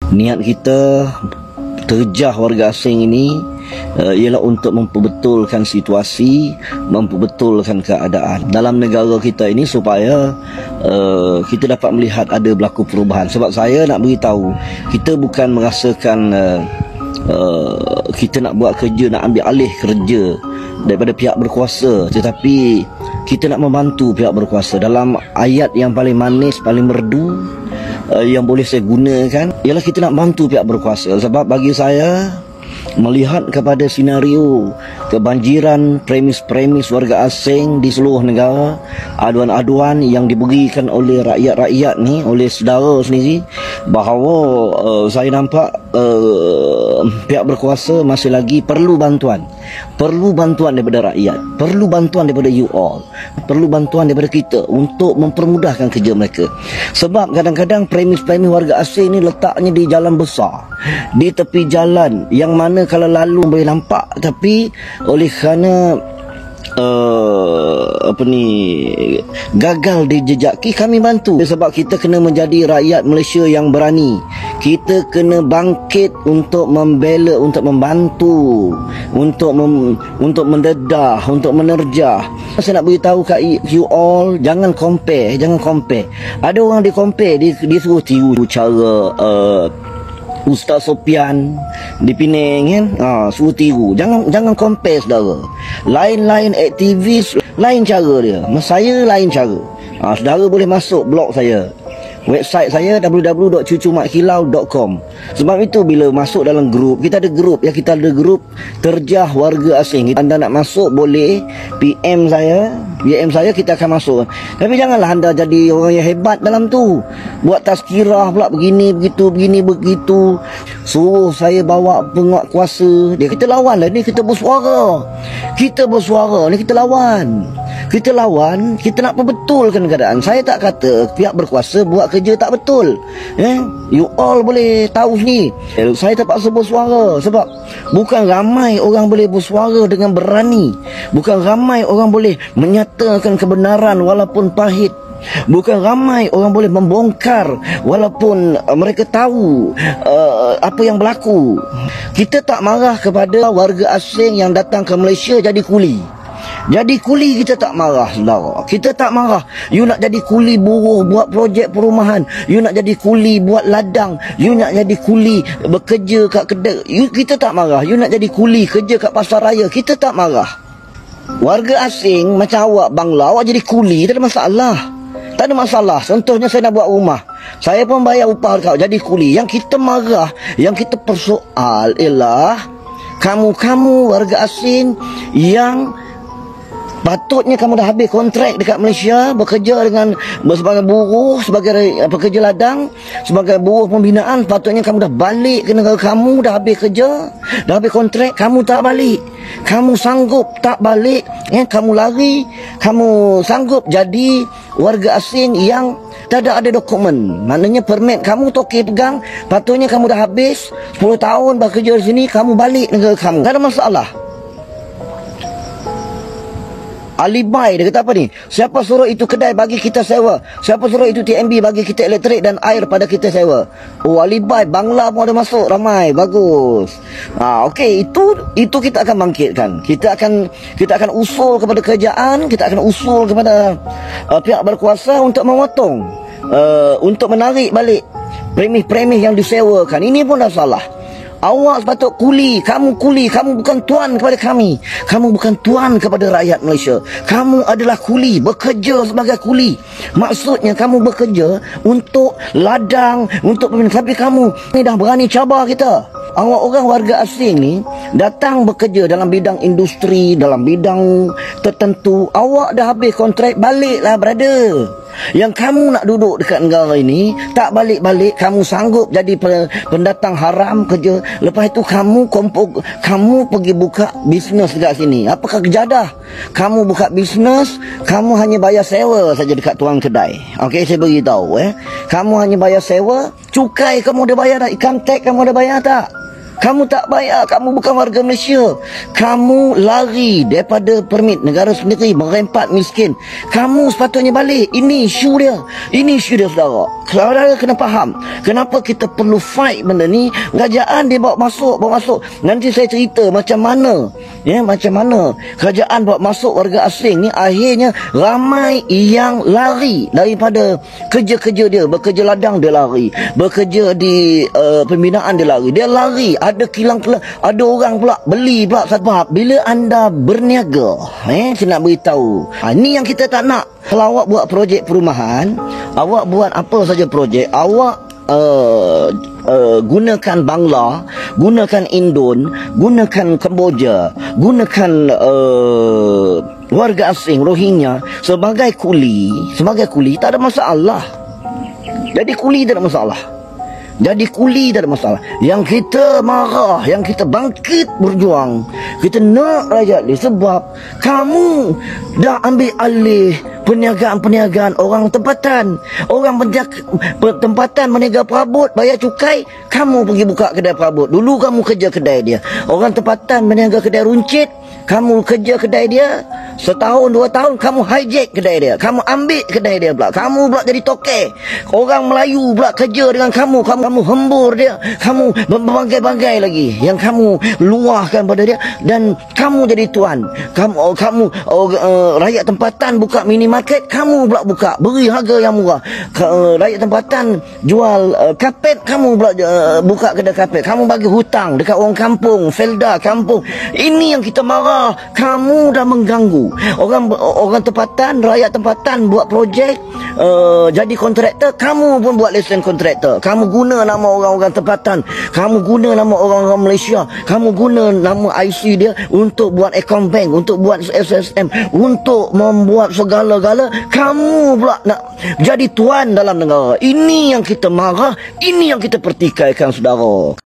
Niat kita terjah warga asing ini ialah untuk memperbetulkan situasi, memperbetulkan keadaan dalam negara kita ini supaya kita dapat melihat ada berlaku perubahan. Sebab saya nak beritahu, kita bukan merasakan kita nak buat kerja, nak ambil alih kerja daripada pihak berkuasa, tetapi kita nak membantu pihak berkuasa. Dalam ayat yang paling manis, paling merdu yang boleh saya gunakan ialah kita nak bantu pihak berkuasa. Sebab bagi saya, melihat kepada senario kebanjiran premis-premis warga asing di seluruh negara, aduan-aduan yang diberikan oleh rakyat-rakyat ni, oleh saudara sendiri, bahawa saya nampak pihak berkuasa masih lagi perlu bantuan daripada rakyat, perlu bantuan daripada you all, perlu bantuan daripada kita untuk mempermudahkan kerja mereka. Sebab kadang-kadang premis-premis warga asing ni letaknya di jalan besar, di tepi jalan yang mana kalau lalu boleh nampak, tapi oleh kerana gagal dijejaki, kami bantu. Sebab kita kena menjadi rakyat Malaysia yang berani. Kita kena bangkit untuk membela, untuk membantu, untuk mendedah, untuk menerjah. Saya nak beritahu kat you all, jangan compare. Ada orang di compare, dia suruh tiru cara Ustaz Sofian di Penang kan, suruh tiru. Jangan compare saudara. Lain-lain aktivis, lain cara dia. Saya lain cara. Saudara boleh masuk blog saya, website saya www.cucumakhilau.com. Sebab itu bila masuk dalam grup, kita ada grup terjah warga asing. Anda nak masuk boleh PM saya, kita akan masuk. Tapi janganlah anda jadi orang yang hebat dalam tu, buat tazkirah pula begini begitu, suruh saya bawa penguat kuasa dia. Kita lawan lah ni, kita bersuara ni, kita lawan, kita nak perbetulkan keadaan. Saya tak kata pihak berkuasa buat kerja tak betul, you all boleh tahu sini. Saya terpaksa bersuara sebab bukan ramai orang boleh bersuara dengan berani, bukan ramai orang boleh menyatakan kebenaran walaupun pahit, bukan ramai orang boleh membongkar walaupun mereka tahu apa yang berlaku. Kita tak marah kepada warga asing yang datang ke Malaysia jadi kuli. Kita tak marah, saudara. Kita tak marah. You nak jadi kuli buruh buat projek perumahan, you nak jadi kuli buat ladang, you nak jadi kuli bekerja kat kedai, kita tak marah. You nak jadi kuli kerja kat pasar raya, kita tak marah. Warga asing macam awak Bangla, awak jadi kuli, tak ada masalah. Tak ada masalah. Contohnya saya nak buat rumah, saya pun bayar upah kau jadi kuli. Yang kita marah, yang kita persoal ialah kamu warga asing yang patutnya kamu dah habis kontrak dekat Malaysia, bekerja sebagai buruh, sebagai pekerja ladang, sebagai buruh pembinaan. Patutnya kamu dah balik ke negara kamu, dah habis kerja, dah habis kontrak, kamu tak balik. Kamu sanggup tak balik, kamu lari, kamu sanggup jadi warga asing yang tak ada dokumen. Maknanya permit kamu toke pegang, patutnya kamu dah habis 10 tahun bekerja di sini, kamu balik negara kamu. Tak ada masalah. Alibai dia kata apa ni? Siapa suruh itu kedai bagi kita sewa? Siapa suruh itu TMB bagi kita elektrik dan air pada kita sewa? Oh, alibai. Bangla pun ada masuk ramai. Bagus. Okey, itu kita akan bangkitkan. Kita akan usul kepada kerajaan, kita akan usul kepada pihak berkuasa untuk memotong, untuk menarik balik premis-premis yang disewakan. Ini pun dah salah. Awak sepatut kuli, kamu bukan tuan kepada kami. Kamu bukan tuan kepada rakyat Malaysia. Kamu adalah kuli, bekerja sebagai kuli. Maksudnya kamu bekerja untuk ladang, untuk pembinaan. Tapi kamu ni dah berani cabar kita. Awak orang warga asing ni datang bekerja dalam bidang industri, dalam bidang tertentu. Awak dah habis kontrak, baliklah brother. Yang kamu nak duduk dekat negara ini, tak balik-balik, kamu sanggup jadi pendatang haram kerja. Lepas itu kamu pergi buka bisnes dekat sini. Apakah kejadah? Kamu buka bisnes, kamu hanya bayar sewa saja dekat tuan kedai. Okey, saya beritahu kamu hanya bayar sewa. Cukai kamu dah bayar tak? Income tax kamu dah bayar tak? Kamu tak bayar, kamu bukan warga Malaysia. Kamu lari daripada permit negara sendiri, merempat miskin. Kamu sepatutnya balik. Ini isu dia. Ini isu dia, saudara. Saudara kena faham kenapa kita perlu fight benda ni. Kerajaan dia bawa masuk. Nanti saya cerita macam mana, macam mana kerajaan bawa masuk warga asing ni, akhirnya ramai yang lari daripada kerja-kerja dia. Bekerja ladang dia lari, bekerja di pembinaan dia lari. Ada kilang pula, ada orang pula beli pula. Sebab bila anda berniaga, saya nak beritahu, ni yang kita tak nak. Kalau awak buat projek perumahan, awak buat apa saja projek, awak gunakan Bangla, gunakan Indon, gunakan Kemboja, gunakan warga asing Rohingya sebagai kuli, tak ada masalah. Jadi kuli tak ada masalah. Yang kita marah, yang kita bangkit berjuang, kita nak rakyat ni sebab kamu dah ambil alih perniagaan orang tempatan. Orang tempatan meniaga perabot, bayar cukai, kamu pergi buka kedai perabot. Dulu kamu kerja kedai dia. Orang tempatan meniaga kedai runcit, kamu kerja kedai dia. Setahun 2 tahun kamu hijack kedai dia, kamu ambil kedai dia pula, kamu pula jadi toke. Orang Melayu pula kerja dengan kamu hembur dia, kamu berbagai-bagai lagi yang kamu luahkan pada dia, dan kamu jadi tuan. Kamu rakyat tempatan buka minimarket, kamu pula buka, beri harga yang murah. Rakyat tempatan jual kapet, kamu pula buka kedai kapet. Kamu bagi hutang dekat orang kampung, Felda kampung. Ini yang kita marah. Kamu dah mengganggu orang tempatan, rakyat tempatan buat projek, jadi kontraktor, kamu pun buat lesen kontraktor. Kamu guna nama orang-orang tempatan, kamu guna nama orang-orang Malaysia, kamu guna nama IC dia untuk buat account bank, untuk buat SSM, untuk membuat segala-gala. Kamu pula nak jadi tuan dalam negara. Ini yang kita marah, ini yang kita pertikaikan, saudara.